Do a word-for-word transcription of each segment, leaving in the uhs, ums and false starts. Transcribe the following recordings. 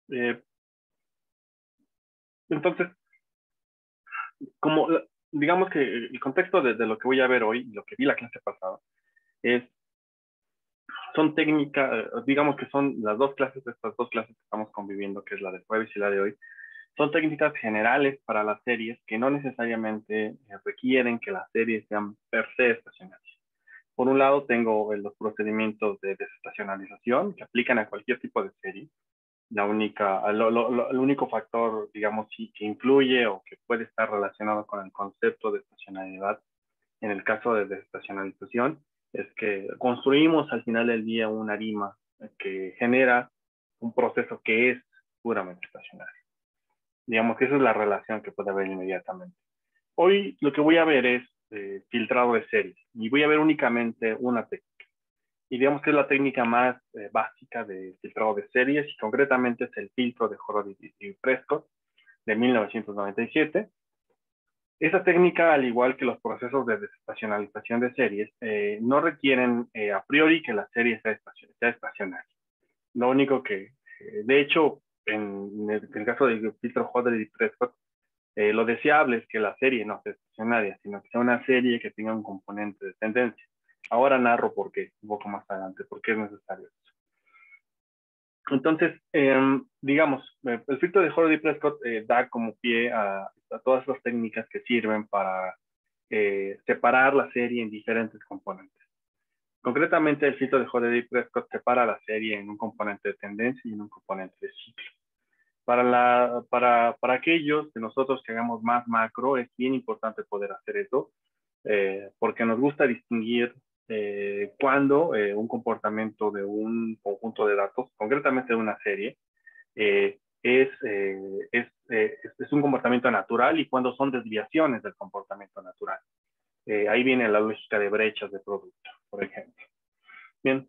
Eh, entonces, como digamos que el contexto de, de lo que voy a ver hoy, lo que vi la clase pasada, es, son técnicas, digamos que son las dos clases, estas dos clases que estamos conviviendo, que es la de jueves y la de hoy, son técnicas generales para las series que no necesariamente requieren que las series sean per se estacionarias. Por un lado, tengo los procedimientos de desestacionalización que aplican a cualquier tipo de serie. La única, lo, lo, lo, el único factor, digamos, sí, que influye o que puede estar relacionado con el concepto de estacionalidad en el caso de desestacionalización es que construimos al final del día una arima que genera un proceso que es puramente estacionario. Digamos que esa es la relación que puede haber inmediatamente. Hoy lo que voy a ver es eh, filtrado de series y voy a ver únicamente una técnica. Y digamos que es la técnica más eh, básica de filtrado de series y concretamente es el filtro de Horowitz y Prescott de mil novecientos noventa y siete. Esa técnica, al igual que los procesos de desestacionalización de series, eh, no requieren eh, a priori que la serie sea, estacion sea estacionaria. Lo único que, eh, de hecho, en el, en el caso del filtro Horowitz y Prescott, eh, lo deseable es que la serie no sea estacionaria, sino que sea una serie que tenga un componente de tendencia. Ahora narro por qué, un poco más adelante, por qué es necesario eso. Entonces, eh, digamos, el filtro de Horowitz y Prescott eh, da como pie a, a todas las técnicas que sirven para eh, separar la serie en diferentes componentes. Concretamente, el filtro de Horowitz y Prescott separa la serie en un componente de tendencia y en un componente de ciclo. Para, la, para, para aquellos de nosotros que hagamos más macro, es bien importante poder hacer eso, eh, porque nos gusta distinguir eh, cuando eh, un comportamiento de un conjunto de datos, concretamente de una serie, eh, es, eh, es, eh, es un comportamiento natural y cuando son desviaciones del comportamiento natural. Eh, ahí viene la lógica de brechas de producto, por ejemplo. Bien.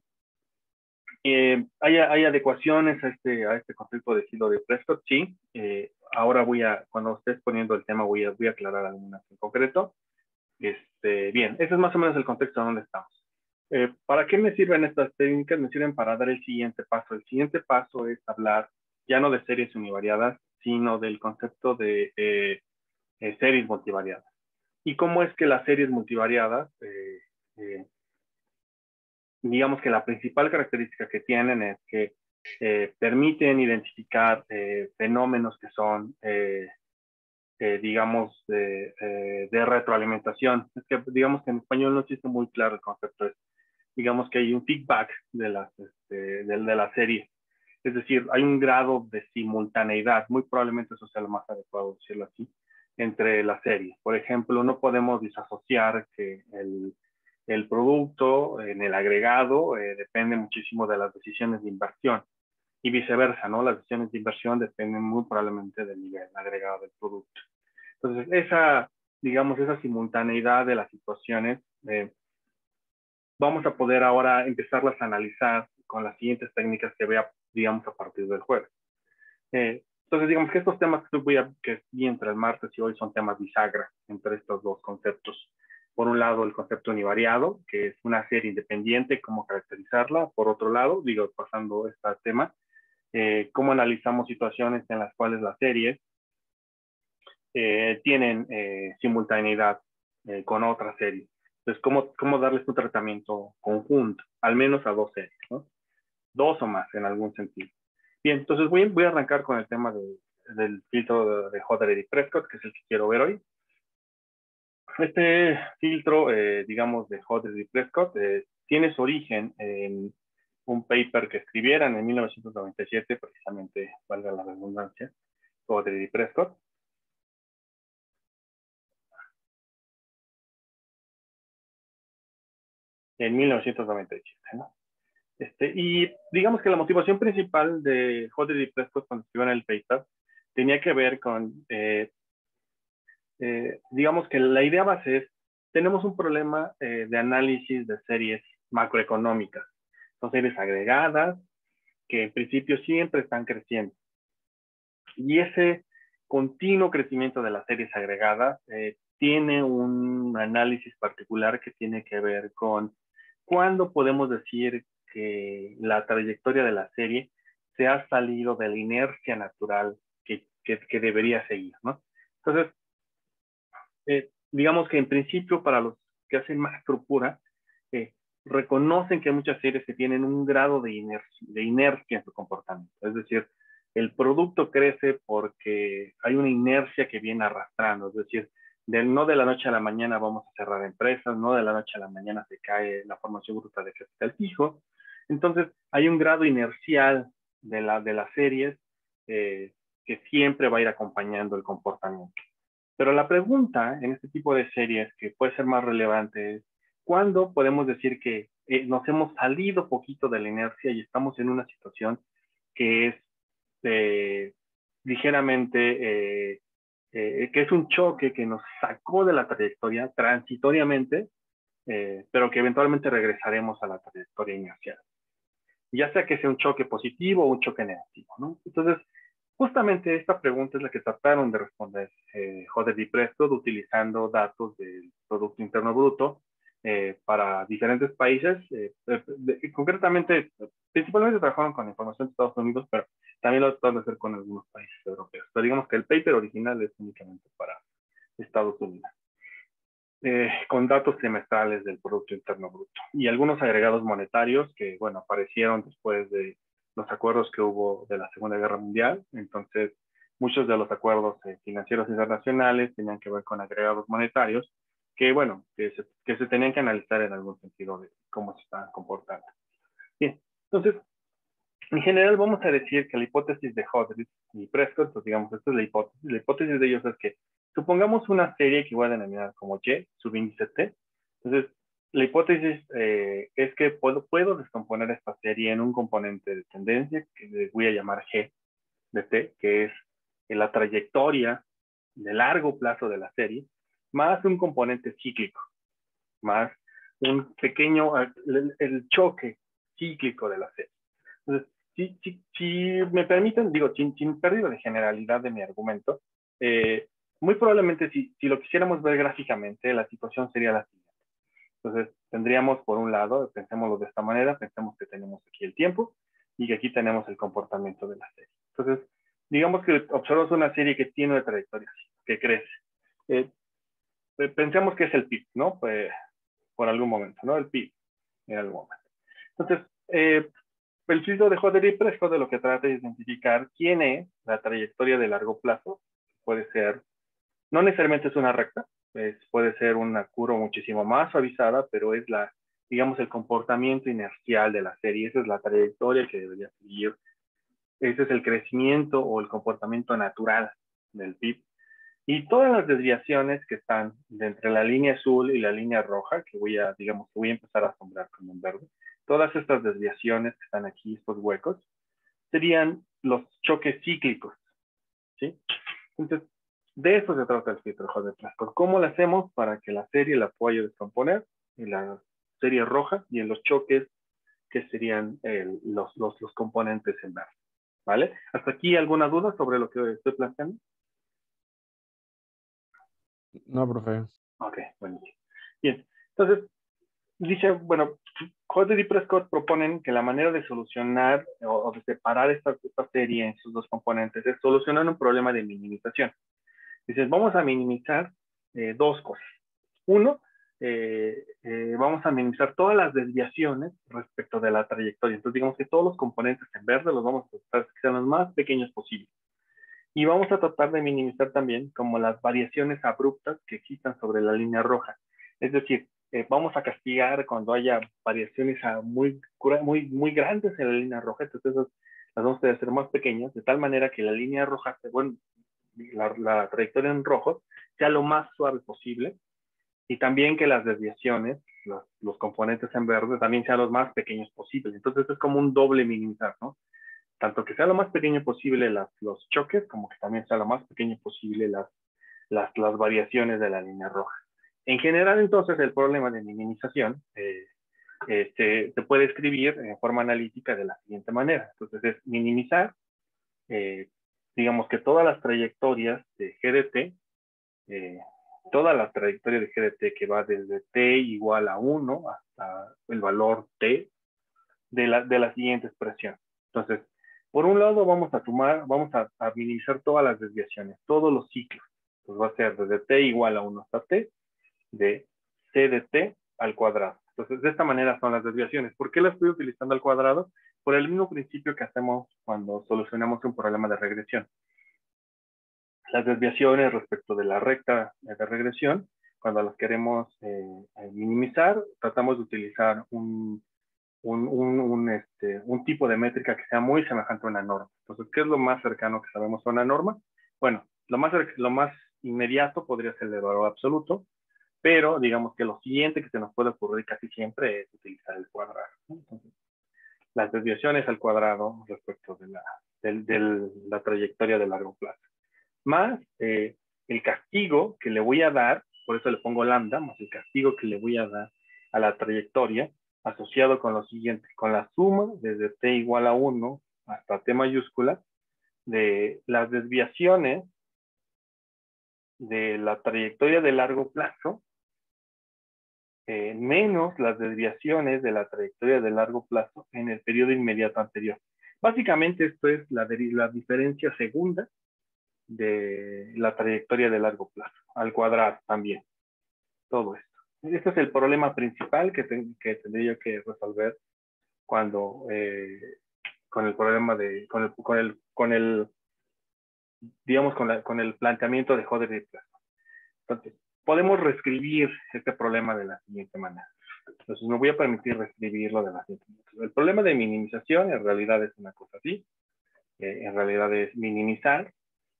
Eh, hay, hay adecuaciones a este, a este concepto de estilo de Prescott, sí. Eh, ahora voy a, cuando estés poniendo el tema, voy a, voy a aclarar algunas en concreto. Este, bien, ese es más o menos el contexto donde estamos. Eh, ¿Para qué me sirven estas técnicas? Me sirven para dar el siguiente paso. El siguiente paso es hablar ya no de series univariadas, sino del concepto de eh, eh, series multivariadas. ¿Y cómo es que las series multivariadas eh, eh, digamos que la principal característica que tienen es que eh, permiten identificar eh, fenómenos que son, eh, eh, digamos, de, eh, de retroalimentación? Es que, digamos que en español no existe muy claro el concepto. Es, digamos que hay un feedback de, las, este, de, de la serie. Es decir, hay un grado de simultaneidad, muy probablemente eso sea lo más adecuado decirlo así, entre las series. Por ejemplo, no podemos disasociar que el, el producto en el agregado eh, depende muchísimo de las decisiones de inversión y viceversa, ¿no? Las decisiones de inversión dependen muy probablemente del nivel agregado del producto. Entonces, esa, digamos, esa simultaneidad de las situaciones, eh, vamos a poder ahora empezarlas a analizar con las siguientes técnicas que vea, digamos, a partir del jueves. Eh, entonces, digamos que estos temas que voy a, que vi entre el martes y hoy son temas bisagra entre estos dos conceptos. Por un lado, el concepto univariado, que es una serie independiente, cómo caracterizarla. Por otro lado, digo, pasando este tema, eh, cómo analizamos situaciones en las cuales las series eh, tienen eh, simultaneidad eh, con otras series. Entonces, ¿cómo, cómo darles un tratamiento conjunto, al menos a dos series, ¿no? Dos o más en algún sentido. Bien, entonces voy, voy a arrancar con el tema de, del filtro de, de Hodder y Prescott, que es el que quiero ver hoy. Este filtro, eh, digamos, de Hodder y Prescott, eh, tiene su origen en un paper que escribieran en mil novecientos noventa y siete, precisamente, valga la redundancia, Hodder y Prescott. En mil novecientos noventa y siete, ¿no? Este, y digamos que la motivación principal de Hodder y Prescott cuando escribieron el paper tenía que ver con, eh, eh, digamos que la idea base es, tenemos un problema eh, de análisis de series macroeconómicas. Son series agregadas que en principio siempre están creciendo. Y ese continuo crecimiento de las series agregadas eh, tiene un análisis particular que tiene que ver con cuándo podemos decir que la trayectoria de la serie se ha salido de la inercia natural que, que, que debería seguir, ¿no? Entonces, eh, digamos que en principio para los que hacen macro pura, eh, reconocen que hay muchas series que tienen un grado de inercia, de inercia en su comportamiento. Es decir, el producto crece porque hay una inercia que viene arrastrando. Es decir, de, no de la noche a la mañana vamos a cerrar empresas, no de la noche a la mañana se cae la formación bruta de capital fijo. Entonces, hay un grado inercial de, la, de las series eh, que siempre va a ir acompañando el comportamiento. Pero la pregunta en este tipo de series que puede ser más relevante es, ¿cuándo podemos decir que eh, nos hemos salido poquito de la inercia y estamos en una situación que es eh, ligeramente, eh, eh, que es un choque que nos sacó de la trayectoria transitoriamente, eh, pero que eventualmente regresaremos a la trayectoria inercial? Ya sea que sea un choque positivo o un choque negativo, ¿no? Entonces, justamente esta pregunta es la que trataron de responder eh, Hodder y Prescott utilizando datos del Producto Interno Bruto eh, para diferentes países. Eh, de, concretamente, principalmente trabajaron con información de Estados Unidos, pero también lo trataron de hacer con algunos países europeos. Pero digamos que el paper original es únicamente para Estados Unidos. Eh, con datos trimestrales del Producto Interno Bruto y algunos agregados monetarios que, bueno, aparecieron después de los acuerdos que hubo de la Segunda Guerra Mundial. Entonces, muchos de los acuerdos eh, financieros internacionales tenían que ver con agregados monetarios que, bueno, que se, que se tenían que analizar en algún sentido de cómo se estaban comportando. Bien, entonces, en general vamos a decir que la hipótesis de Hodder y Prescott, pues digamos, esta es la hipótesis. La hipótesis de ellos es que supongamos una serie que voy a denominar como Y, subíndice T. Entonces, la hipótesis eh, es que puedo, puedo descomponer esta serie en un componente de tendencia que voy a llamar G de T, que es la trayectoria de largo plazo de la serie, más un componente cíclico, más un pequeño, el, el choque cíclico de la serie. Entonces, si, si, si me permiten, digo, sin, sin pérdida de generalidad de mi argumento, eh, muy probablemente si, si lo quisiéramos ver gráficamente, la situación sería la siguiente. Entonces, tendríamos por un lado, pensémoslo de esta manera, pensemos que tenemos aquí el tiempo y que aquí tenemos el comportamiento de la serie. Entonces, digamos que observamos una serie que tiene una trayectoria, que crece. Eh, pensemos que es el P I B, ¿no? Pues, por algún momento, ¿no? El P I B en algún momento. Entonces, eh, el estudio de Hodder y Prescott de lo que trata es identificar quién es la trayectoria de largo plazo. Puede ser, no necesariamente es una recta, es, puede ser una curva muchísimo más suavizada, pero es la, digamos, el comportamiento inercial de la serie. Esa es la trayectoria que debería seguir. Ese es el crecimiento o el comportamiento natural del P I B. Y todas las desviaciones que están de entre la línea azul y la línea roja, que voy a, digamos, que voy a empezar a asombrar como en verde, todas estas desviaciones que están aquí, estos huecos, serían los choques cíclicos, ¿sí? Entonces, de eso se trata el filtro Hodder Prescott. ¿Cómo lo hacemos para que la serie la pueda descomponer en la serie roja y en los choques que serían el, los, los, los componentes en verde? ¿Vale? ¿Hasta aquí alguna duda sobre lo que estoy planteando? No, profe. Ok, buenísimo. Bien, entonces, dice, bueno, Hodder y Prescott proponen que la manera de solucionar o, o de separar esta, esta serie en sus dos componentes es solucionar un problema de minimización. Dices, vamos a minimizar eh, dos cosas. Uno, eh, eh, vamos a minimizar todas las desviaciones respecto de la trayectoria. Entonces, digamos que todos los componentes en verde los vamos a tratar que sean los más pequeños posibles. Y vamos a tratar de minimizar también como las variaciones abruptas que existan sobre la línea roja. Es decir, eh, vamos a castigar cuando haya variaciones a muy, muy, muy grandes en la línea roja, entonces esas las vamos a hacer más pequeñas, de tal manera que la línea roja, bueno, la, la trayectoria en rojo, sea lo más suave posible, y también que las desviaciones, los, los componentes en verde, también sean los más pequeños posibles. Entonces es como un doble minimizar, ¿no? Tanto que sea lo más pequeño posible las, los choques, como que también sea lo más pequeño posible las, las, las variaciones de la línea roja. En general, entonces, el problema de minimización eh, eh, se, se, puede escribir en forma analítica de la siguiente manera. Entonces, es minimizar, eh, digamos que todas las trayectorias de G de T, eh, toda la trayectoria de G de T que va desde T igual a uno hasta el valor T de la, de la siguiente expresión. Entonces, Por un lado vamos a sumar, vamos a, a minimizar todas las desviaciones, todos los ciclos. Pues va a ser desde t igual a uno hasta t, de c de t al cuadrado. Entonces, de esta manera son las desviaciones. ¿Por qué las estoy utilizando al cuadrado? Por el mismo principio que hacemos cuando solucionamos un problema de regresión. Las desviaciones respecto de la recta de regresión, cuando las queremos eh, minimizar, tratamos de utilizar un, un, un, un, este, un tipo de métrica que sea muy semejante a una norma. Entonces, ¿qué es lo más cercano que sabemos a una norma? Bueno, lo más, lo más inmediato podría ser el valor absoluto, pero digamos que lo siguiente que se nos puede ocurrir casi siempre es utilizar el cuadrado. Entonces, las desviaciones al cuadrado respecto de la, de, de la trayectoria de largo plazo. Más eh, el castigo que le voy a dar, por eso le pongo lambda, más el castigo que le voy a dar a la trayectoria asociado con lo siguiente, con la suma desde t igual a uno hasta t mayúscula de las desviaciones de la trayectoria de largo plazo eh, menos las desviaciones de la trayectoria de largo plazo en el periodo inmediato anterior. Básicamente esto es la, la diferencia segunda de la trayectoria de largo plazo, al cuadrado también, todo esto. Este es el problema principal que, ten, que tendría yo que resolver cuando, eh, con el problema de, con el, con el, con el digamos, con, la, con el planteamiento de Hodder-Dipraskot. Entonces, podemos reescribir este problema de la siguiente manera. Entonces, me voy a permitir reescribirlo de la siguiente manera. El problema de minimización en realidad es una cosa así. Eh, en realidad es minimizar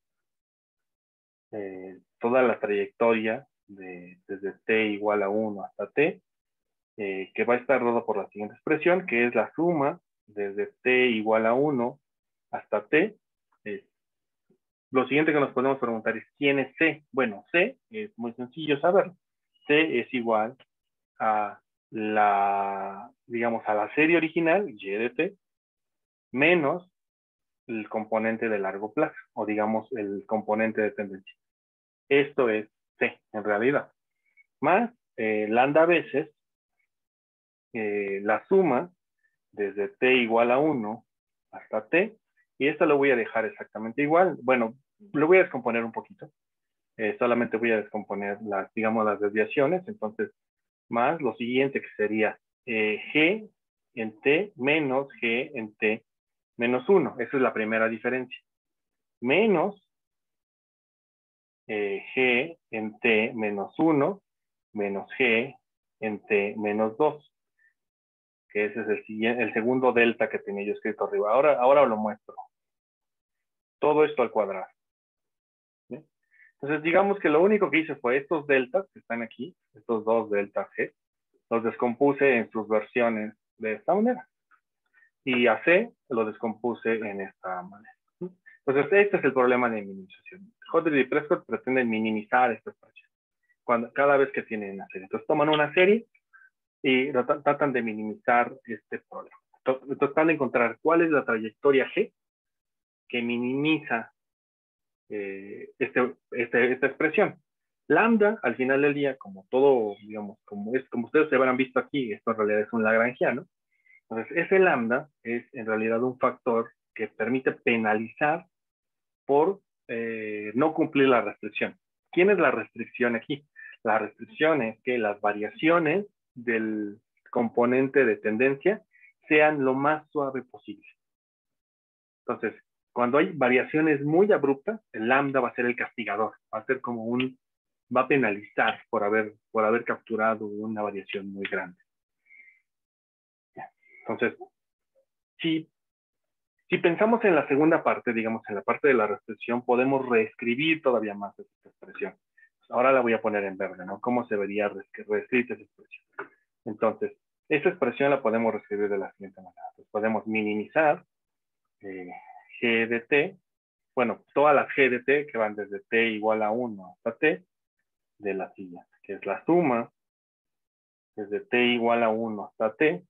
eh, toda la trayectoria de, desde t igual a uno hasta t, eh, que va a estar dado por la siguiente expresión, que es la suma desde t igual a uno hasta t. Eh, lo siguiente que nos podemos preguntar es, ¿quién es c? Bueno, c es muy sencillo saberlo. C es igual a la, digamos, a la serie original, y de t, menos el componente de largo plazo, o digamos, el componente de tendencia. Esto es c, en realidad. Más eh, lambda veces eh, la suma desde t igual a uno hasta t, y esto lo voy a dejar exactamente igual. Bueno, lo voy a descomponer un poquito. Eh, solamente voy a descomponer las, digamos, las desviaciones. Entonces, más lo siguiente que sería eh, g en t menos g en t menos uno. Esa es la primera diferencia. Menos eh, g en t menos uno menos g en t menos dos. Que ese es el, siguiente, el segundo delta que tenía yo escrito arriba. Ahora, ahora lo muestro. Todo esto al cuadrado. ¿Sí? Entonces, digamos que lo único que hice fue estos deltas que están aquí, estos dos deltas g, los descompuse en sus versiones de esta manera. Y a C lo descompuse en esta manera. Entonces, este es el problema de minimización. Hodder y Prescott pretenden minimizar esta expresión cuando, cada vez que tienen una serie. Entonces, toman una serie y tratan de minimizar este problema. Entonces, tratan de encontrar cuál es la trayectoria G que minimiza eh, este, este, esta expresión. Lambda, al final del día, como todo, digamos, como, es, como ustedes se habrán visto aquí, esto en realidad es un lagrangiano. Entonces, ese lambda es en realidad un factor que permite penalizar por eh, no cumplir la restricción. ¿Quién es la restricción aquí? La restricción es que las variaciones del componente de tendencia sean lo más suave posible. Entonces, cuando hay variaciones muy abruptas, el lambda va a ser el castigador, va a ser como un, va a penalizar por haber, por haber capturado una variación muy grande. Entonces, si, si pensamos en la segunda parte, digamos, en la parte de la restricción, podemos reescribir todavía más esta expresión. Ahora la voy a poner en verde, ¿no? ¿Cómo se vería reescrita esa expresión? Entonces, esta expresión la podemos reescribir de la siguiente manera. Entonces, podemos minimizar eh, g de t, bueno, todas las g de t que van desde t igual a uno hasta t, de la siguiente, que es la suma desde t igual a uno hasta t,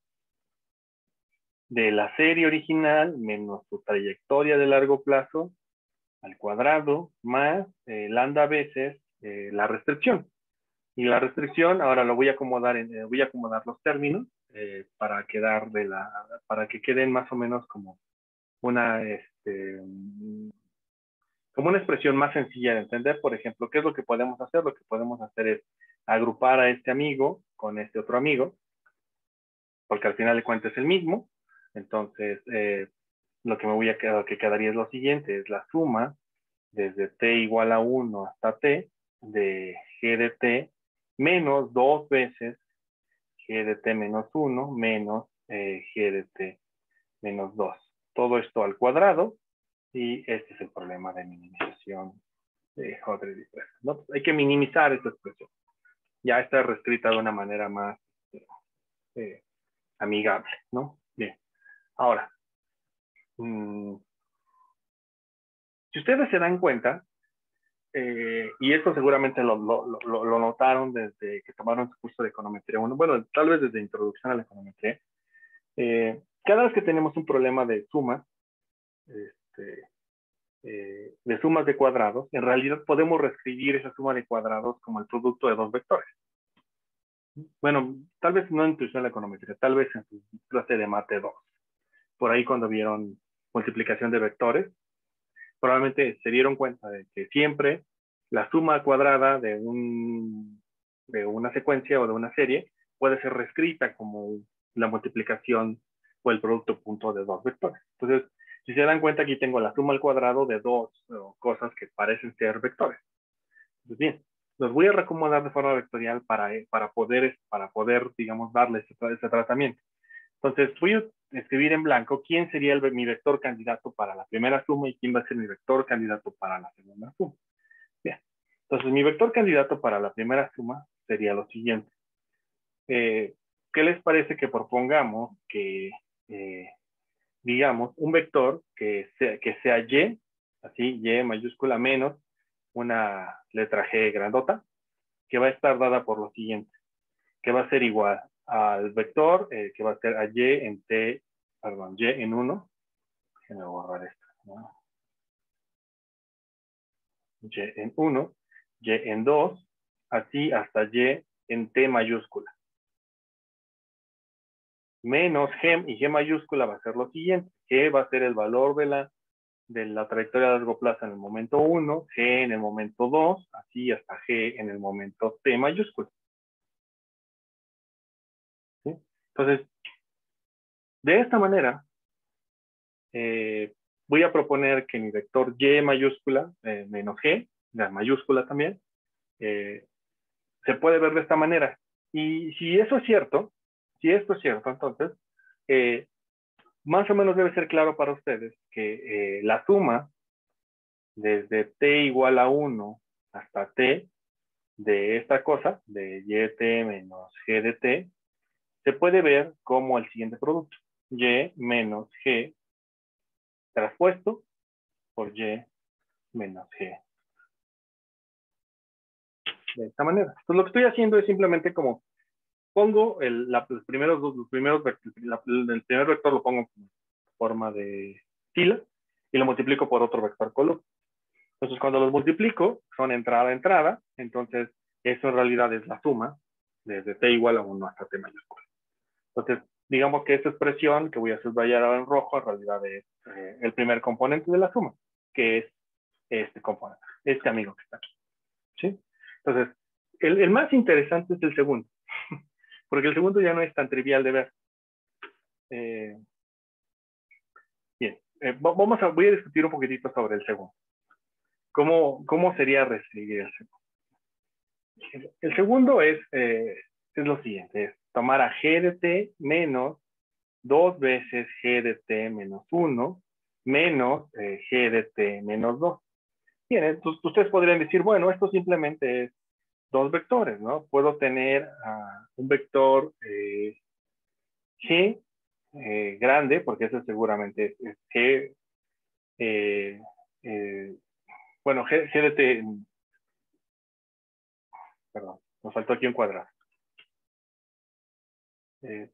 de la serie original menos su trayectoria de largo plazo al cuadrado más eh, lambda veces eh, la restricción. Y la restricción, ahora lo voy a acomodar, en, eh, voy a acomodar los términos eh, para quedar de la, para que queden más o menos como una, este, como una expresión más sencilla de entender. Por ejemplo, ¿qué es lo que podemos hacer? Lo que podemos hacer es agrupar a este amigo con este otro amigo, porque al final de cuentas es el mismo. Entonces, eh, lo que me voy a quedar, que quedaría es lo siguiente, es la suma desde t igual a uno hasta t de g de t menos dos veces g de t menos uno menos eh, g de t menos dos. Todo esto al cuadrado, y este es el problema de minimización de Hodge-Dupre, ¿no? Hay que minimizar esta expresión. Ya está reescrita de una manera más eh, amigable, ¿no? Bien. Ahora, mmm, si ustedes se dan cuenta, eh, y esto seguramente lo, lo, lo, lo notaron desde que tomaron su curso de econometría uno, bueno, tal vez desde introducción a la econometría, eh, cada vez que tenemos un problema de sumas, este, eh, de sumas de cuadrados, en realidad podemos reescribir esa suma de cuadrados como el producto de dos vectores. Bueno, tal vez no en introducción a la econometría, tal vez en su clase de mate dos. Por ahí cuando vieron multiplicación de vectores, probablemente se dieron cuenta de que siempre la suma cuadrada de, un, de una secuencia o de una serie puede ser reescrita como la multiplicación o el producto punto de dos vectores. Entonces, si se dan cuenta, aquí tengo la suma al cuadrado de dos o, cosas que parecen ser vectores. Pues bien, los voy a reacomodar de forma vectorial para, para, poder, para poder, digamos, darles ese, ese tratamiento. Entonces, voy a escribir en blanco quién sería el, mi vector candidato para la primera suma y quién va a ser mi vector candidato para la segunda suma. Bien, entonces mi vector candidato para la primera suma sería lo siguiente. Eh, ¿Qué les parece que propongamos que, eh, digamos, un vector que sea, que sea y, así, y mayúscula menos una letra G grandota, que va a estar dada por lo siguiente, que va a ser igual al vector, eh, que va a ser a y en t, perdón, y en uno, déjenme borrar esto, ¿no? Y en uno, y en dos, así hasta y en t mayúscula. Menos g, y g mayúscula va a ser lo siguiente, g va a ser el valor de la, de la trayectoria a largo plazo en el momento uno, g en el momento dos, así hasta g en el momento t mayúscula. ¿Sí? Entonces, de esta manera, eh, voy a proponer que mi vector y mayúscula eh, menos g, la mayúscula también, eh, se puede ver de esta manera. Y si eso es cierto, si esto es cierto, entonces, eh, más o menos debe ser claro para ustedes que eh, la suma desde t igual a uno hasta t de esta cosa, de y menos g de t, se puede ver como el siguiente producto. Y menos g traspuesto por y menos g. De esta manera. Entonces lo que estoy haciendo es simplemente como pongo el, la, los primeros, los primeros la, el primer vector lo pongo en forma de fila y lo multiplico por otro vector columna. Entonces cuando los multiplico son entrada a entrada, entonces eso en realidad es la suma desde t igual a uno hasta t mayúscula. Entonces digamos que esta expresión que voy a subrayar ahora en rojo en realidad es eh, el primer componente de la suma, que es este componente, este amigo que está aquí. ¿Sí? Entonces, el, el más interesante es el segundo, porque el segundo ya no es tan trivial de ver. Eh, bien, eh, vamos a, voy a discutir un poquitito sobre el segundo. ¿Cómo, cómo sería reescribir el segundo? El segundo es, eh, es lo siguiente, es tomar a g de t menos dos veces g de t menos uno menos eh, g de t menos dos. Bien, entonces ustedes podrían decir, bueno, esto simplemente es dos vectores, ¿no? Puedo tener uh, un vector eh, g eh, grande, porque ese seguramente es, es g, eh, eh, bueno, g, g de t, perdón, nos faltó aquí un cuadrado. Eh,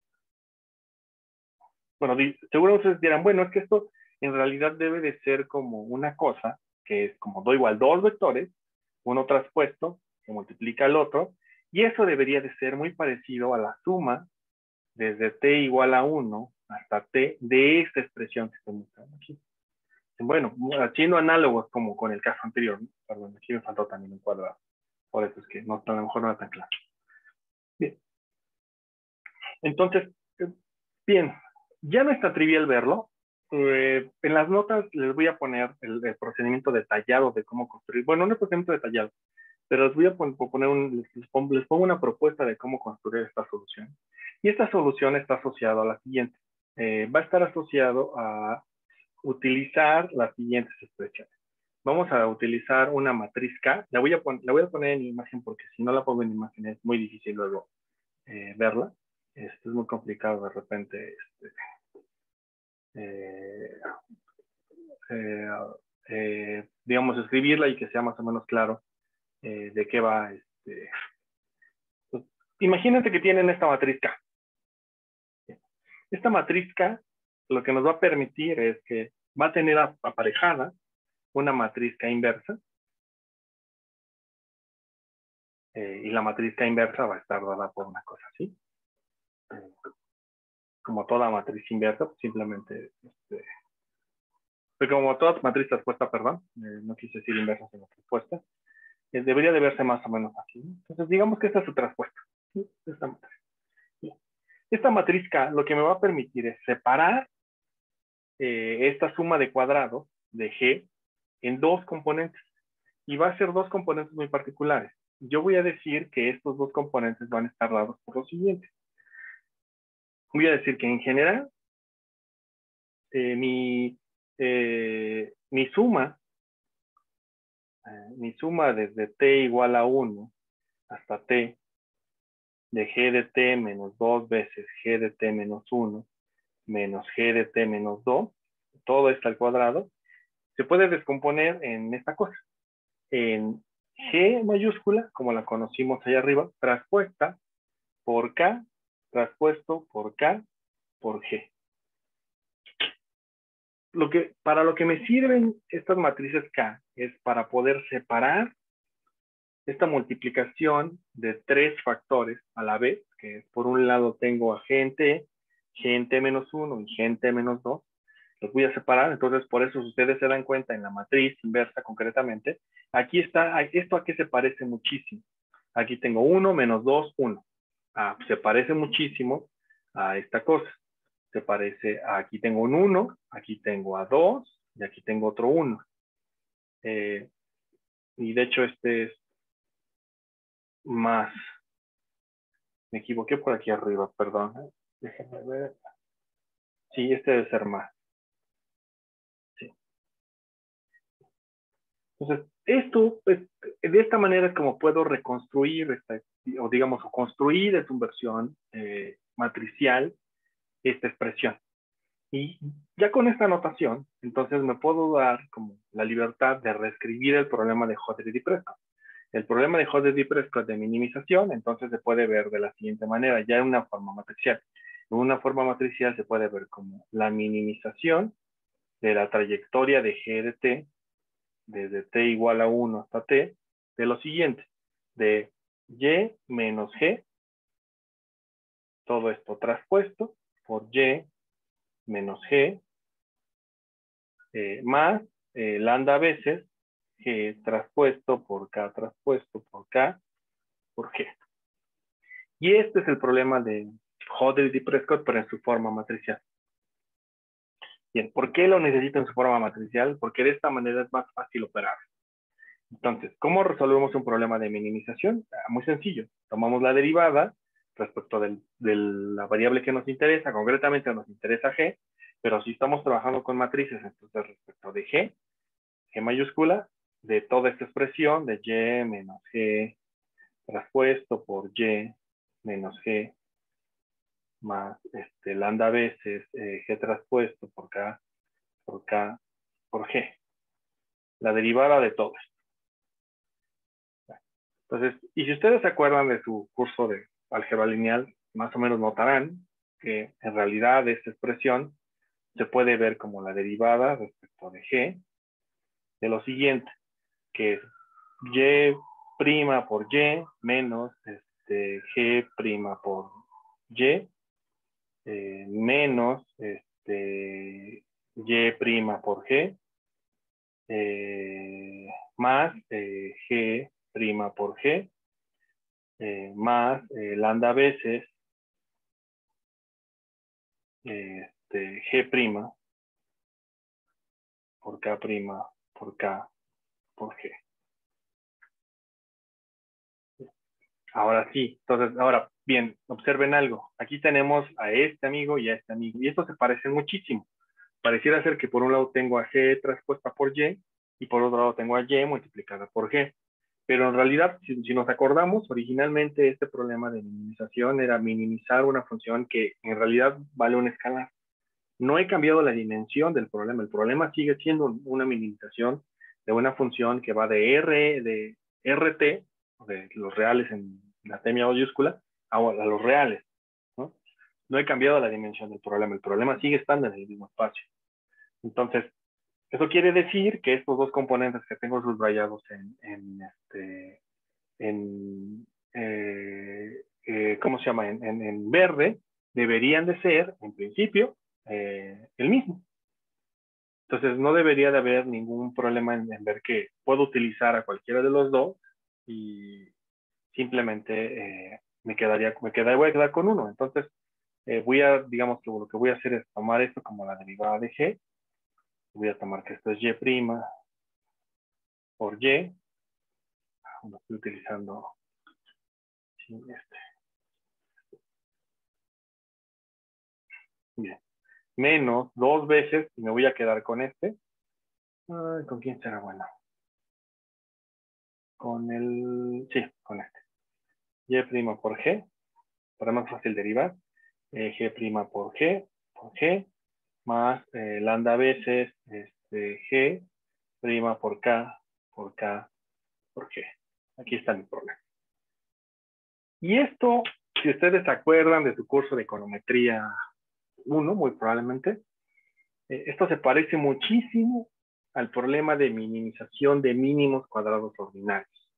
bueno, seguro ustedes dirán, bueno, es que esto en realidad debe de ser como una cosa, que es como do igual dos vectores, uno traspuesto, que multiplica al otro, y eso debería de ser muy parecido a la suma desde t igual a uno hasta t de esta expresión que estoy mostrando aquí. Bueno, haciendo análogos como con el caso anterior, ¿no? Perdón, aquí me faltó también un cuadrado. Por eso es que no, a lo mejor no era tan claro. Bien. Entonces, bien, ya no está trivial verlo. Eh, en las notas les voy a poner el, el procedimiento detallado de cómo construir. Bueno, no el procedimiento detallado, pero les voy a poner un, les pongo, les pongo una propuesta de cómo construir esta solución. Y esta solución está asociada a la siguiente. Eh, va a estar asociado a utilizar las siguientes expresiones. Vamos a utilizar una matriz K. La voy a, pon la voy a poner en imagen porque si no la pongo en imagen es muy difícil luego eh, verla. Esto es muy complicado de repente este, eh, eh, eh, digamos, escribirla y que sea más o menos claro eh, de qué va. Este. Pues, imagínate que tienen esta matriz K. Esta matriz K lo que nos va a permitir es que va a tener aparejada una matriz K inversa eh, y la matriz K inversa va a estar dada por una cosa así. Eh, como toda matriz inversa, pues simplemente este, pero como toda matriz transpuesta, perdón, eh, no quise decir inversa sino transpuesta, eh, debería de verse más o menos así, ¿no? Entonces digamos que esta es su transpuesta, ¿sí? Esta matriz. ¿Sí? Esta matriz K lo que me va a permitir es separar eh, esta suma de cuadrados de G en dos componentes y va a ser dos componentes muy particulares. Yo voy a decir que estos dos componentes van a estar dados por lo siguiente. Voy a decir que en general eh, mi, eh, mi suma eh, mi suma desde t igual a uno hasta t de g de t menos dos veces g de t menos uno menos g de t menos dos, todo esto al cuadrado, se puede descomponer en esta cosa. En G mayúscula, como la conocimos allá arriba, traspuesta por K, traspuesto por K, por G. Lo que, para lo que me sirven estas matrices K es para poder separar esta multiplicación de tres factores a la vez, que por un lado tengo a G en T, G en T menos uno y G en T menos dos, los voy a separar. Entonces por eso si ustedes se dan cuenta en la matriz inversa concretamente, aquí está, esto a qué se parece muchísimo. Aquí tengo uno menos dos, uno. Ah, se parece muchísimo a esta cosa. Se parece a aquí tengo un uno, aquí tengo a dos y aquí tengo otro uno. Eh, y de hecho este es más. Me equivoqué por aquí arriba, perdón. Déjenme ver. Sí, este debe ser más. Sí. Entonces, esto, pues, de esta manera es como puedo reconstruir, esta, o digamos, o construir en su versión eh, matricial esta expresión. Y ya con esta notación, entonces me puedo dar como la libertad de reescribir el problema de Hodder-Prescott. El problema de Hodder-Prescott de minimización, entonces se puede ver de la siguiente manera, ya en una forma matricial. En una forma matricial se puede ver como la minimización de la trayectoria de G de T, desde T igual a uno hasta T, de lo siguiente, de Y menos G, todo esto traspuesto por Y menos G, eh, más eh, lambda veces G traspuesto por K traspuesto por K por G. Y este es el problema de Hodder y Prescott, pero en su forma matricial. Bien, ¿por qué lo necesito en su forma matricial? Porque de esta manera es más fácil operar. Entonces, ¿cómo resolvemos un problema de minimización? Muy sencillo. Tomamos la derivada respecto del, de la variable que nos interesa, concretamente nos interesa G, pero si estamos trabajando con matrices, entonces respecto de G, G mayúscula, de toda esta expresión de Y menos G traspuesto por Y menos G más este, lambda veces eh, G traspuesto por K, por K, por G. La derivada de todo esto. Entonces, y si ustedes se acuerdan de su curso de álgebra lineal, más o menos notarán que en realidad esta expresión se puede ver como la derivada respecto de G de lo siguiente, que es Y' por Y menos este, G' por Y eh, menos este, y' por g, eh, más eh, g' por g, eh, más eh, lambda veces este, g' por k' por k por g. Ahora sí, entonces, ahora, bien, observen algo. Aquí tenemos a este amigo y a este amigo, y estos se parecen muchísimo. Pareciera ser que por un lado tengo a g transpuesta por y, y por otro lado tengo a y multiplicada por g. Pero en realidad, si, si nos acordamos, originalmente este problema de minimización era minimizar una función que en realidad vale un escalar. No he cambiado la dimensión del problema. El problema sigue siendo una minimización de una función que va de R, de rt, de los reales en la T mayúscula, a, a los reales, ¿no? No he cambiado la dimensión del problema. El problema sigue estando en el mismo espacio. Entonces, eso quiere decir que estos dos componentes que tengo subrayados en, en, este, en eh, eh, ¿cómo se llama? En, en, en verde, deberían de ser, en principio, eh, el mismo. Entonces, no debería de haber ningún problema en, en ver que puedo utilizar a cualquiera de los dos y simplemente eh, me quedaría, me quedaría, voy a quedar con uno. Entonces, eh, voy a, digamos que lo que voy a hacer es tomar esto como la derivada de g. Voy a tomar que esto es y' por y. Lo estoy utilizando sin este. Bien. Menos dos veces, y me voy a quedar con este. Ay, ¿con quién será bueno? Con el, sí, con este. Y' por g, para más fácil derivar. Eh, g' por g, por g, más eh, lambda veces este, g' por k, por k, por g. Aquí está mi problema. Y esto, si ustedes se acuerdan de su curso de econometría uno, muy probablemente, eh, esto se parece muchísimo al problema de minimización de mínimos cuadrados ordinarios.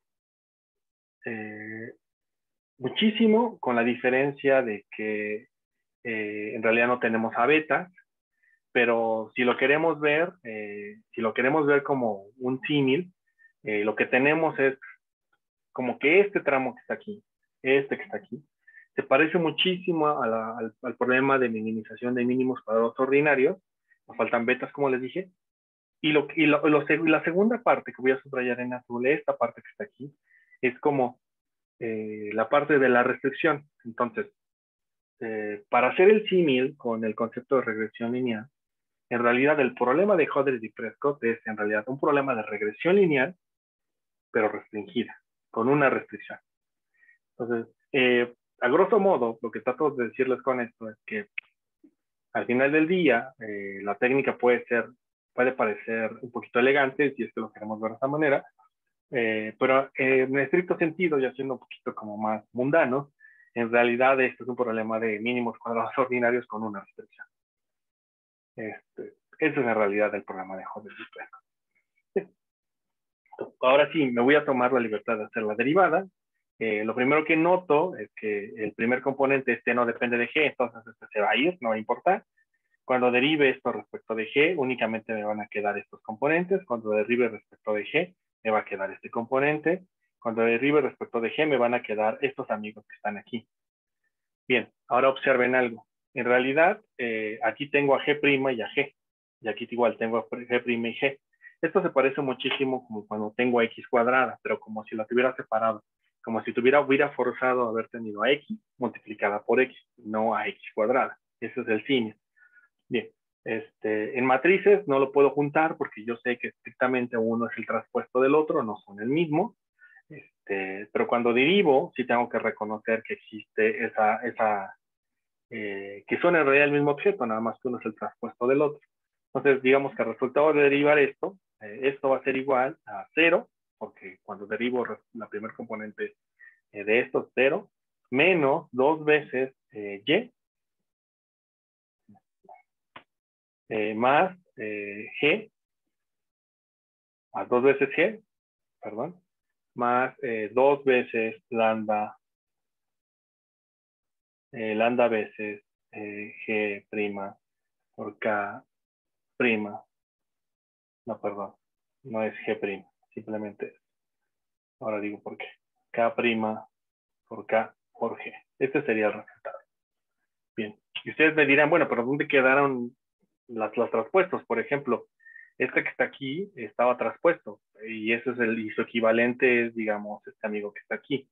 Eh, muchísimo, con la diferencia de que eh, en realidad no tenemos a beta, pero si lo queremos ver, eh, si lo queremos ver como un símil, eh, lo que tenemos es como que este tramo que está aquí, este que está aquí, se parece muchísimo a la, al, al problema de minimización de mínimos cuadrados ordinarios. Nos faltan betas, como les dije. Y, lo, y, lo, lo, la segunda parte que voy a subrayar en azul, esta parte que está aquí, es como eh, la parte de la restricción. Entonces, eh, para hacer el símil con el concepto de regresión lineal, en realidad el problema de Hodder y Prescott es en realidad un problema de regresión lineal, pero restringida, con una restricción. Entonces, eh, a grosso modo, lo que trato de decirles con esto es que al final del día, eh, la técnica puede ser, puede parecer un poquito elegante, si es que lo queremos ver de esta manera, eh, pero eh, en estricto sentido, ya siendo un poquito como más mundano, en realidad esto es un problema de mínimos cuadrados ordinarios con una restricción. Este, eso es en realidad el problema de Hodder y Prescott. Sí. Ahora sí, me voy a tomar la libertad de hacer la derivada. Eh, lo primero que noto es que el primer componente este no depende de g, entonces este se va a ir, no va a importar. Cuando derive esto respecto de g, únicamente me van a quedar estos componentes. Cuando derive respecto de g, me va a quedar este componente. Cuando derive respecto de g, me van a quedar estos amigos que están aquí. Bien, ahora observen algo. En realidad, eh, aquí tengo a g' y a g. Y aquí igual tengo a g' y g. Esto se parece muchísimo como cuando tengo a x cuadrada, pero como si la tuviera separado. Como si tuviera, hubiera forzado haber tenido a x multiplicada por x, no a x cuadrada. Ese es el símil. Bien, este, en matrices no lo puedo juntar porque yo sé que estrictamente uno es el traspuesto del otro, no son el mismo. Este, pero cuando derivo, sí tengo que reconocer que existe esa, esa eh, que son en realidad el mismo objeto, nada más que uno es el traspuesto del otro. Entonces, digamos que el resultado de derivar esto, eh, esto va a ser igual a cero, porque cuando derivo la primer componente eh, de esto es cero, menos dos veces eh, y, eh, más eh, g, más dos veces g, perdón, más eh, dos veces lambda, eh, lambda veces eh, G' por K'. No, perdón. No es G'. Simplemente es. Ahora digo por qué. K' por K por G. Este sería el resultado. Bien. Y ustedes me dirán, bueno, pero ¿dónde quedaron las, los traspuestos? Por ejemplo, este que está aquí estaba traspuesto. Y ese es el, y su equivalente es, digamos, este amigo que está aquí.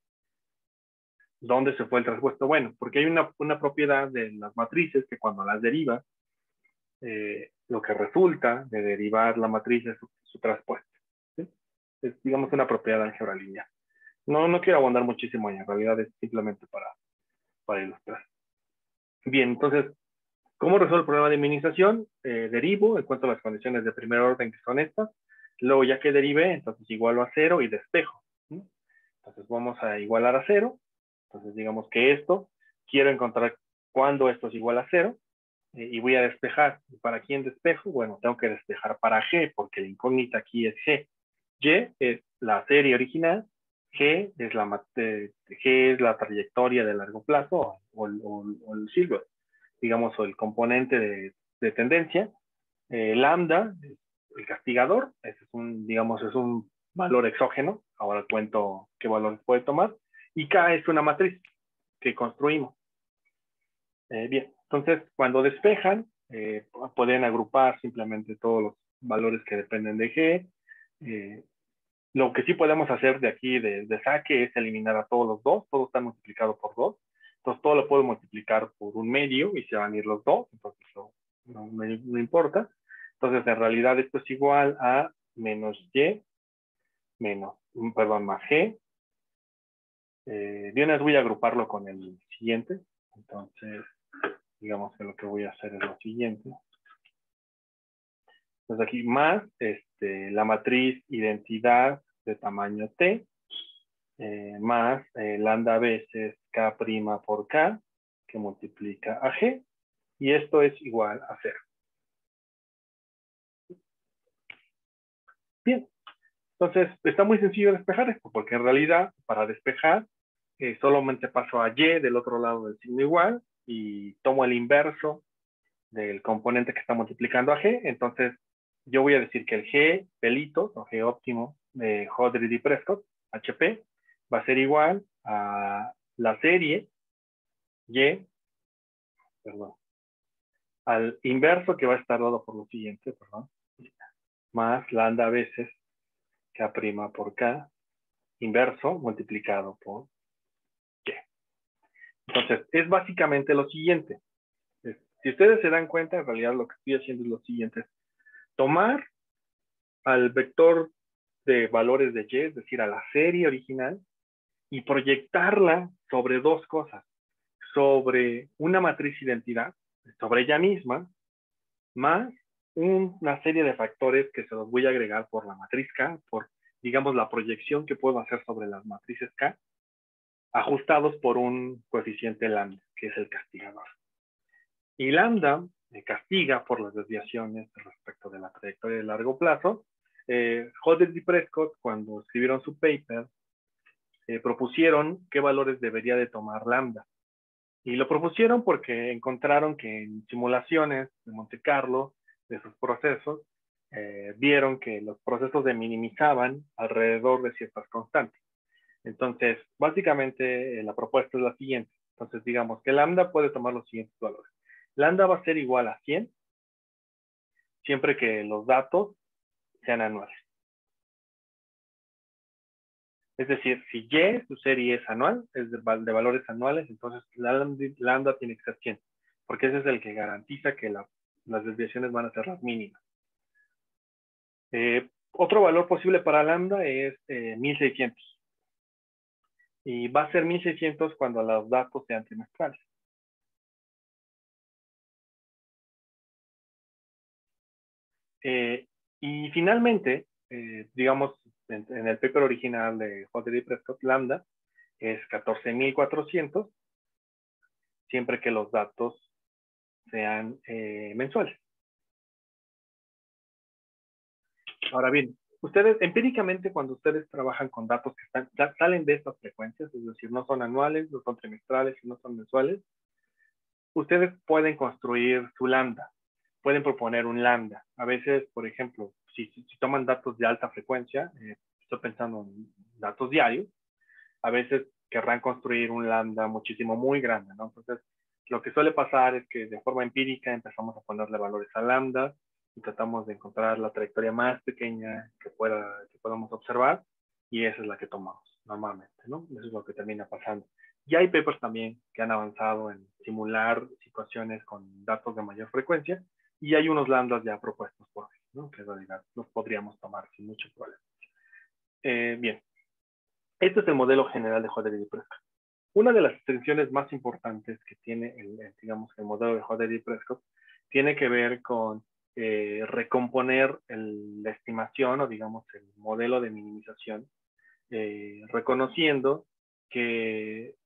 ¿Dónde se fue el traspuesto? Bueno, porque hay una, una propiedad de las matrices que cuando las deriva, eh, lo que resulta de derivar la matriz es su, su traspuesto. ¿Sí? Es, digamos, una propiedad de álgebra lineal. No, no quiero abundar muchísimo ahí, en realidad es simplemente para, para ilustrar. Bien, entonces, ¿cómo resuelvo el problema de minimización? Eh, derivo, encuentro las condiciones de primer orden que son estas. Luego, ya que derivé, entonces igualo a cero y despejo. ¿Sí? Entonces, vamos a igualar a cero. Entonces, digamos que esto, quiero encontrar cuándo esto es igual a cero. Eh, y voy a despejar. ¿Para quién despejo? Bueno, tengo que despejar para G, porque la incógnita aquí es G. Y es la serie original. G es la, eh, G es la trayectoria de largo plazo o, o, o, o el silver, digamos, o el componente de, de tendencia. Eh, lambda es el castigador. Ese es un, digamos, es un valor exógeno. Ahora cuento qué valores puede tomar. Y K es una matriz que construimos. Eh, bien, entonces cuando despejan, eh, pueden agrupar simplemente todos los valores que dependen de G. Eh, lo que sí podemos hacer de aquí, de, de saque, es eliminar a todos los dos. Todo está multiplicado por dos. Entonces todo lo puedo multiplicar por un medio y se van a ir los dos. Entonces no, no, no importa. Entonces en realidad esto es igual a menos Y menos, perdón, más G. Eh, de una vez voy a agruparlo con el siguiente. Entonces, digamos que lo que voy a hacer es lo siguiente. Entonces aquí más este, la matriz identidad de tamaño T, eh, más eh, lambda veces K' por K, que multiplica a G, y esto es igual a cero. Bien, entonces está muy sencillo despejar esto, porque en realidad para despejar eh, solamente paso a Y del otro lado del signo igual y tomo el inverso del componente que está multiplicando a G. Entonces yo voy a decir que el G pelitos o G óptimo de Hodrid y Prescott, H P, va a ser igual a la serie Y, perdón, al inverso que va a estar dado por lo siguiente, perdón, más lambda veces K' por K, inverso multiplicado por Y. Entonces, es básicamente lo siguiente. Si ustedes se dan cuenta, en realidad lo que estoy haciendo es lo siguiente. Tomar al vector de valores de Y, es decir, a la serie original, y proyectarla sobre dos cosas. Sobre una matriz identidad, sobre ella misma, más una serie de factores que se los voy a agregar por la matriz K, por, digamos, la proyección que puedo hacer sobre las matrices K, ajustados por un coeficiente lambda, que es el castigador. Y lambda eh, castiga por las desviaciones respecto de la trayectoria de largo plazo. Eh, Hodrid y Prescott, cuando escribieron su paper, eh, propusieron qué valores debería de tomar lambda. Y lo propusieron porque encontraron que en simulaciones de Monte Carlo, de sus procesos, eh, vieron que los procesos se minimizaban alrededor de ciertas constantes. Entonces, básicamente, eh, la propuesta es la siguiente. Entonces, digamos que lambda puede tomar los siguientes valores. Lambda va a ser igual a cien, siempre que los datos sean anuales. Es decir, si Y, su serie es anual, es de, de valores anuales, entonces lambda, lambda tiene que ser cien, porque ese es el que garantiza que la, las desviaciones van a ser las mínimas. Eh, otro valor posible para lambda es eh, mil seiscientos. Y va a ser mil seiscientos cuando los datos sean trimestrales. Eh, y finalmente, eh, digamos, en, en el paper original de Hodrid y Prescott, lambda es catorce mil cuatrocientos, siempre que los datos sean eh, mensuales. Ahora bien, ustedes, empíricamente, cuando ustedes trabajan con datos que están, salen de estas frecuencias, es decir, no son anuales, no son trimestrales y no son mensuales, ustedes pueden construir su lambda, pueden proponer un lambda. A veces, por ejemplo, si, si, si toman datos de alta frecuencia, eh, estoy pensando en datos diarios, a veces querrán construir un lambda muchísimo muy grande, ¿no? Entonces, lo que suele pasar es que de forma empírica empezamos a ponerle valores a lambda y tratamos de encontrar la trayectoria más pequeña que, pueda, que podamos observar, y esa es la que tomamos normalmente, ¿no? Eso es lo que termina pasando. Y hay papers también que han avanzado en simular situaciones con datos de mayor frecuencia, y hay unos lambdas ya propuestos por ahí, ¿no? Que en realidad los podríamos tomar sin mucho problema. Eh, bien, este es el modelo general de Hodder-Prescott. Una de las extensiones más importantes que tiene el, digamos, el modelo de Hodder-Prescott tiene que ver con eh, recomponer el, la estimación o, digamos, el modelo de minimización, eh, reconociendo que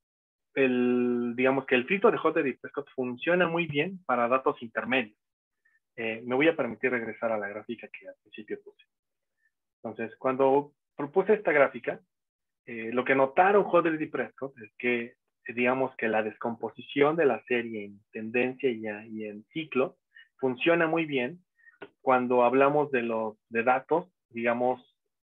el, digamos, que el filtro de Hodder-Prescott funciona muy bien para datos intermedios. Eh, me voy a permitir regresar a la gráfica que al principio puse. Entonces, cuando propuse esta gráfica, Eh, lo que notaron Hodder y Prescott es que, digamos que la descomposición de la serie en tendencia y, y en ciclo funciona muy bien cuando hablamos de los de datos, digamos,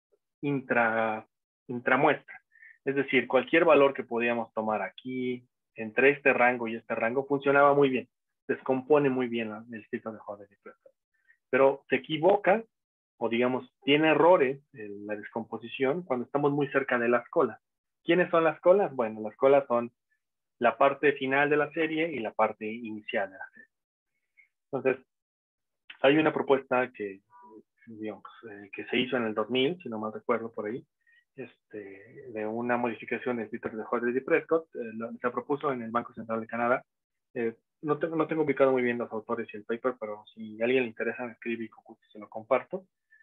intra, intramuestra. Es decir, cualquier valor que podíamos tomar aquí, entre este rango y este rango, funcionaba muy bien. Descompone muy bien el ciclo de Hodder y Prescott. Pero se equivoca, o digamos, tiene errores en la descomposición cuando estamos muy cerca de las colas. ¿Quiénes son las colas? Bueno, las colas son la parte final de la serie y la parte inicial de la serie. Entonces, hay una propuesta que, digamos, eh, que se hizo en el dos mil, si no mal recuerdo por ahí, este, de una modificación del filtro de Hodder y Prescott. Eh, lo, se propuso en el Banco Central de Canadá. Eh, no, tengo, no tengo ubicado muy bien los autores y el paper, pero si a alguien le interesa, me escribe y con gusto se lo comparto.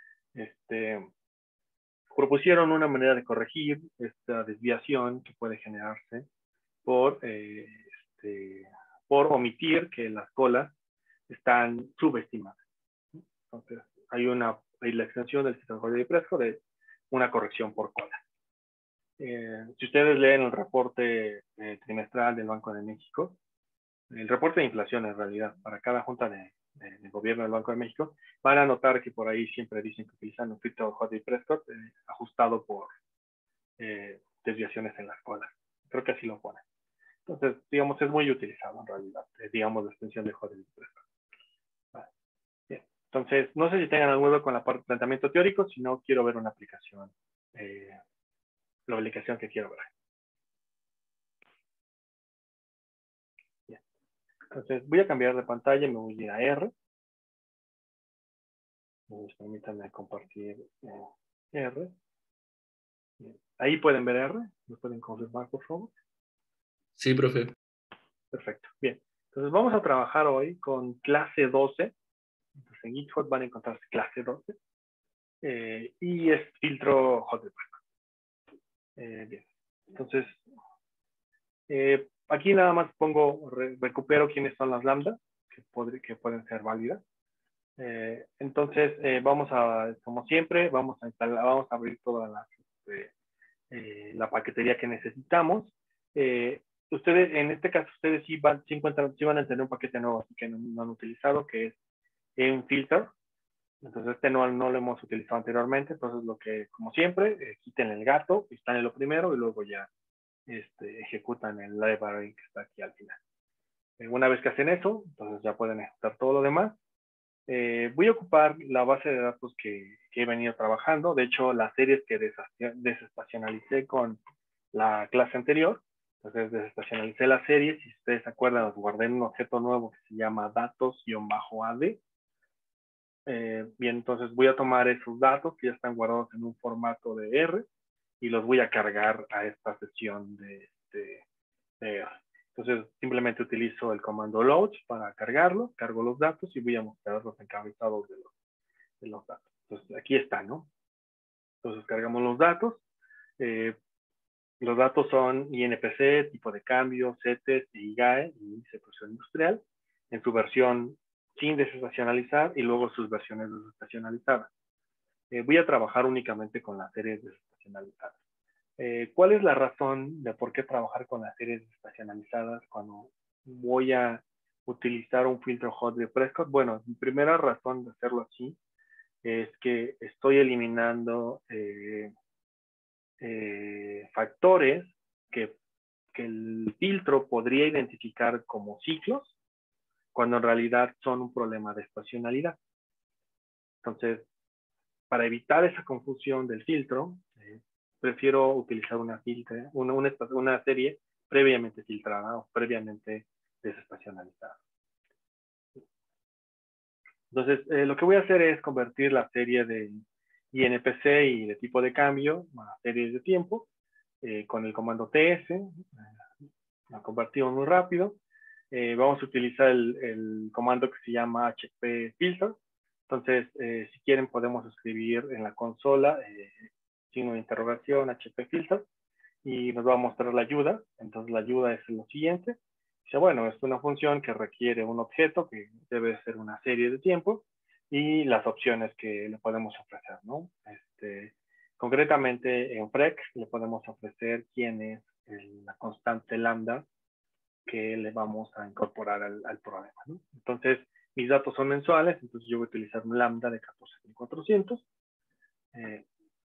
Este, propusieron una manera de corregir esta desviación que puede generarse por, eh, este, por omitir que las colas están subestimadas. Entonces, hay, una, hay la extensión del sistema de Prescott de una corrección por cola. Eh, si ustedes leen el reporte eh, trimestral del Banco de México, el reporte de inflación en realidad, para cada junta de, de, de gobierno del Banco de México, van a notar que por ahí siempre dicen que utilizan un filtro Hodder-Prescott eh, ajustado por eh, desviaciones en las colas. Creo que así lo ponen. Entonces, digamos, es muy utilizado en realidad, eh, digamos, la extensión de Hodder-Prescott. Vale. Bien. Entonces, no sé si tengan algo nuevo con la parte de planteamiento teórico, si no, quiero ver una aplicación, eh, la aplicación que quiero ver. Bien. Entonces, voy a cambiar de pantalla, me voy a ir a R. Entonces, permítanme compartir eh, R. Bien. Ahí pueden ver R, ¿me pueden confirmar, por favor? Sí, profe. Perfecto, bien. Entonces vamos a trabajar hoy con clase doce. Entonces en GitHub van a encontrar clase doce. Eh, y es filtro Hodder-Prescott. Eh, bien, entonces eh, aquí nada más pongo, re, recupero quiénes son las lambda, que, podr, que pueden ser válidas. Eh, entonces eh, vamos a, como siempre, vamos a instalar, vamos a abrir toda la, eh, eh, la paquetería que necesitamos. Eh, ustedes, en este caso, ustedes sí van, sí encuentran, sí van a tener un paquete nuevo así que no, no han utilizado, que es un filter. Entonces este no, no lo hemos utilizado anteriormente, entonces lo que, como siempre, eh, quiten el gato, instalen lo primero y luego ya este, ejecutan el library que está aquí al final. Eh, una vez que hacen eso, entonces ya pueden ejecutar todo lo demás. Eh, voy a ocupar la base de datos que, que he venido trabajando. De hecho, las series que desestacionalicé con la clase anterior, entonces desestacionalicé las series. Si ustedes se acuerdan, guardé en un objeto nuevo que se llama datos-ad. Eh, bien, entonces voy a tomar esos datos que ya están guardados en un formato de R y los voy a cargar a esta sesión de, de, de R. Entonces simplemente utilizo el comando load para cargarlo, cargo los datos y voy a mostrar los encabezados de los, de los datos. Entonces aquí está, ¿no? Entonces cargamos los datos. Eh, los datos son I N P C, tipo de cambio, C E T E S, I G A E, índice de producción industrial, en su versión sin desestacionalizar y luego sus versiones desestacionalizadas. Eh, voy a trabajar únicamente con las series desestacionalizadas. Eh, ¿Cuál es la razón de por qué trabajar con las series desestacionalizadas cuando voy a utilizar un filtro Hodge-Prescott? Bueno, mi primera razón de hacerlo así es que estoy eliminando eh, eh, factores que, que el filtro podría identificar como ciclos, cuando en realidad son un problema de estacionalidad. Entonces, para evitar esa confusión del filtro, eh, prefiero utilizar una, filtra, una, una, una serie previamente filtrada o previamente desestacionalizada. Entonces, eh, lo que voy a hacer es convertir la serie de I N P C y de tipo de cambio a series de tiempo eh, con el comando T S. Eh, la convertimos muy rápido. Eh, vamos a utilizar el, el comando que se llama H P filter. Entonces, eh, si quieren, podemos escribir en la consola eh, signo de interrogación H P filter y nos va a mostrar la ayuda. Entonces, la ayuda es lo siguiente. Dice, bueno, es una función que requiere un objeto que debe ser una serie de tiempo y las opciones que le podemos ofrecer, ¿no? Este, concretamente, en Freq le podemos ofrecer quién es el, la constante lambda que le vamos a incorporar al, al problema, ¿no? Entonces, mis datos son mensuales, entonces yo voy a utilizar un lambda de catorce mil cuatrocientos. Eh,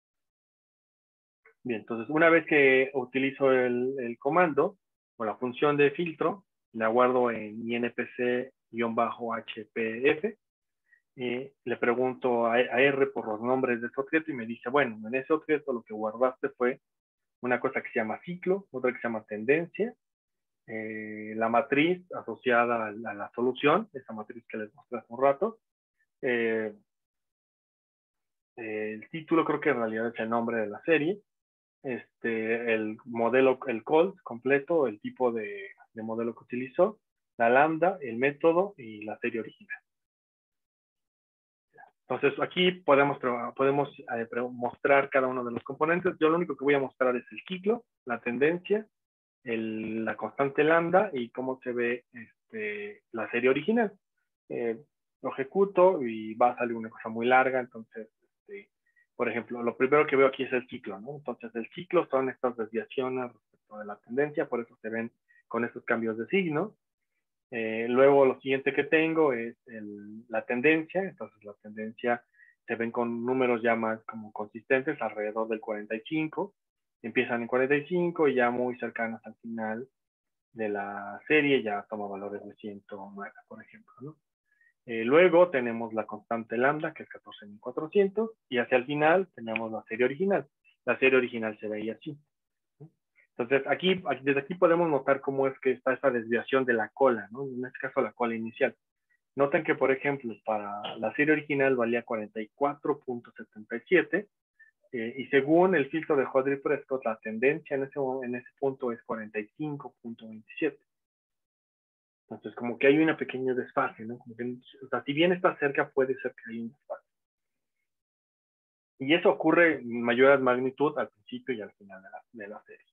bien, entonces, una vez que utilizo el, el comando o la función de filtro, la guardo en I N P C-H P F, y le pregunto a, a R por los nombres de ese objeto y me dice, bueno, en ese objeto lo que guardaste fue una cosa que se llama ciclo, otra que se llama tendencia, eh, la matriz asociada a la, a la solución, esa matriz que les mostré hace un rato. Eh, eh, el título creo que en realidad es el nombre de la serie. Este, el modelo, el call completo, el tipo de, de modelo que utilizó, la lambda, el método y la serie original. Entonces aquí podemos, podemos eh, mostrar cada uno de los componentes. Yo lo único que voy a mostrar es el ciclo, la tendencia, el, la constante lambda y cómo se ve este, la serie original. Eh, lo ejecuto y va a salir una cosa muy larga, entonces, este, por ejemplo, lo primero que veo aquí es el ciclo, ¿no? Entonces, el ciclo son estas desviaciones respecto de la tendencia, por eso se ven con estos cambios de signo. Eh, luego, lo siguiente que tengo es el, la tendencia, entonces la tendencia se ven con números ya más como consistentes, alrededor del cuarenta y cinco, empiezan en cuarenta y cinco y ya muy cercanas al final de la serie ya toma valores de ciento nueve, por ejemplo, ¿no? Eh, luego tenemos la constante lambda, que es catorce mil cuatrocientos, y hacia el final tenemos la serie original. La serie original se veía así, ¿no? Entonces, aquí, aquí, desde aquí podemos notar cómo es que está esa desviación de la cola, ¿no? En este caso, la cola inicial. Noten que, por ejemplo, para la serie original valía cuarenta y cuatro punto setenta y siete, eh, y según el filtro de Hodge-Prescott, la tendencia en ese, en ese punto es cuarenta y cinco punto veintisiete. Entonces, como que hay una pequeña desfase, ¿no? Como que, o sea, si bien está cerca, puede ser que haya un desfase. Y eso ocurre en mayor magnitud al principio y al final de la, de la serie.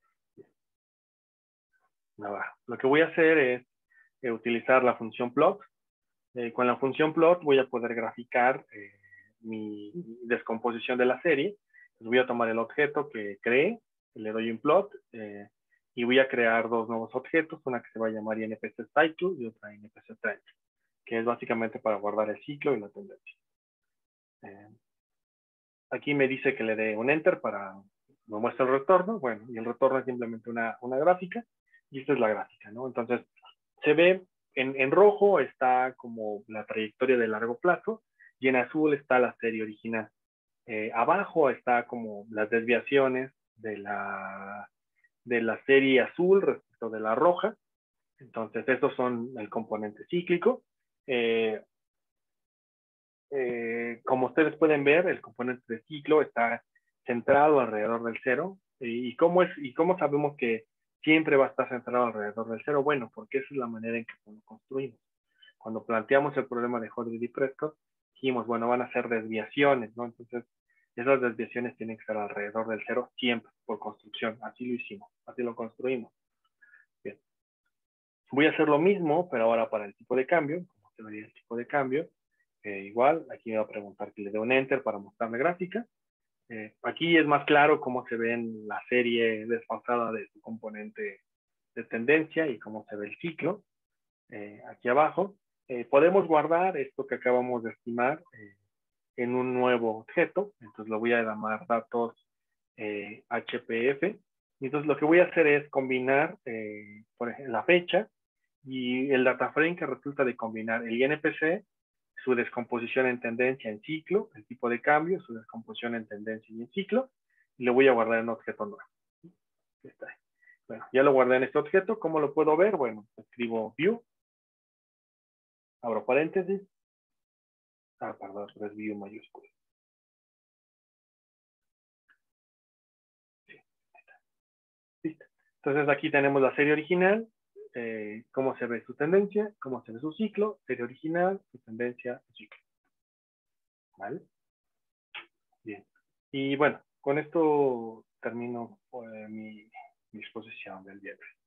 Nada, lo que voy a hacer es eh, utilizar la función plot. Eh, con la función plot voy a poder graficar eh, mi descomposición de la serie. Entonces voy a tomar el objeto que creé, le doy un plot, eh, y voy a crear dos nuevos objetos, una que se va a llamar I N P C Cycle y otra I N P C Trend, que es básicamente para guardar el ciclo y la tendencia. Eh, aquí me dice que le dé un enter para me muestra el retorno. Bueno, y el retorno es simplemente una, una gráfica, y esta es la gráfica, ¿no? Entonces, se ve en, en rojo está como la trayectoria de largo plazo, y en azul está la serie original. Eh, abajo está como las desviaciones de la, de la serie azul respecto de la roja. Entonces, estos son el componente cíclico. Eh, eh, como ustedes pueden ver, el componente de ciclo está centrado alrededor del cero. ¿Y, y, cómo, es, y cómo sabemos que siempre va a estar centrado alrededor del cero? Bueno, porque esa es la manera en que lo construimos. Cuando planteamos el problema de Hodge-Prescott, dijimos, bueno, van a ser desviaciones, ¿no? Entonces, esas desviaciones tienen que estar alrededor del cero siempre, por construcción. Así lo hicimos, así lo construimos. Bien. Voy a hacer lo mismo, pero ahora para el tipo de cambio. ¿Cómo se vería el tipo de cambio? Eh, igual, aquí me va a preguntar que le dé un enter para mostrar la gráfica. Eh, aquí es más claro cómo se ve en la serie desfasada de su componente de tendencia y cómo se ve el ciclo. eh, aquí abajo. Eh, podemos guardar esto que acabamos de estimar eh, en un nuevo objeto. Entonces lo voy a llamar datos eh, H P F. Entonces lo que voy a hacer es combinar, eh, por ejemplo, la fecha y el data frame que resulta de combinar el I N P C, su descomposición en tendencia en ciclo, el tipo de cambio, su descomposición en tendencia y en ciclo, y lo voy a guardar en un objeto nuevo. Está ahí. Bueno, ya lo guardé en este objeto. ¿Cómo lo puedo ver? Bueno, escribo view, abro paréntesis. Ah, perdón, es view mayúsculo. Sí, listo. Entonces aquí tenemos la serie original, eh, cómo se ve su tendencia, cómo se ve su ciclo, serie original, su tendencia, su ciclo. ¿Vale? Bien. Y bueno, con esto termino eh, mi, mi exposición del día de hoy.